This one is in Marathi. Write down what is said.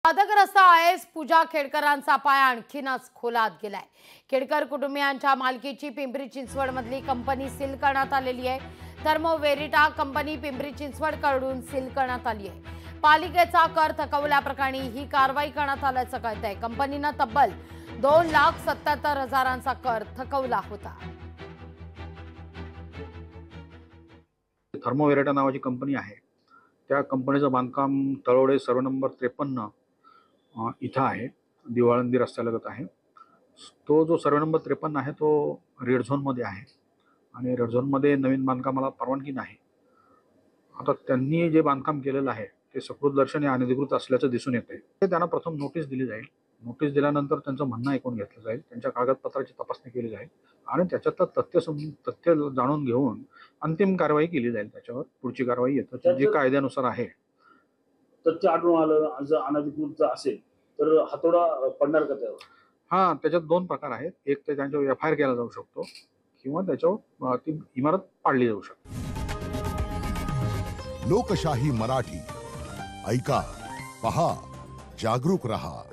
वादग्रस्त आयएस पूजा खेडकरांचा पाय आणखीनच खोलात गेलाय। खेडकर कुटुंबियांच्या मालकीची पिंपरी चिंचवड मधली कंपनी सील करण्यात आलेली आहे। Thermo Verita company Pimpri Chinchwad कडून सील करण्यात आली आहे। पालिकेचा कर थकवल्याप्रकरणी ही कारवाई करण्यात आल्याचं कळतंय। कंपनीने तब्बल 2,77,000चा कर थकवला होता। थर्मो वेरिटा नावाची कंपनी आहे। त्या कंपनीचं बांधकाम तळवडे सर्व नंबर 53 इथं आहे, दिवाळंदी रस्त्यालगत आहे। तो जो सर्व नंबर 53 आहे तो रेड झोन मध्ये आहे आणि रेड झोन मध्ये नवीन बांधकामाला परवानगी नाही। आता त्यांनी जे बांधकाम केलेलं आहे ते सकृत दर्शनी अनधिकृत असल्याचं दिसून येते। त्यांना प्रथम नोटीस दिली जाईल। नोटीस दिल्यानंतर त्यांचं म्हणणं ऐकून घेतलं जाईल, त्यांच्या कागदपत्राची तपासणी केली जाईल आणि त्याच्यातलं तथ्य जाणून घेऊन अंतिम कारवाई केली जाईल। त्याच्यावर पुढची कारवाई येतं जी कायद्यानुसार आहे। तथ्य आढळून आलं जर अनधिकृत असेल तर हातोडा पडणार का त्यावर? हां, त्याच्यात 2 प्रकार आहेत। एक तर त्यांच्यावर एफआयआर केला जाऊ शकतो किंवा त्याच्यावर ती इमारत पाडली जाऊ शकते। लोकशाही मराठी ऐका, पहा, जागरूक रहा।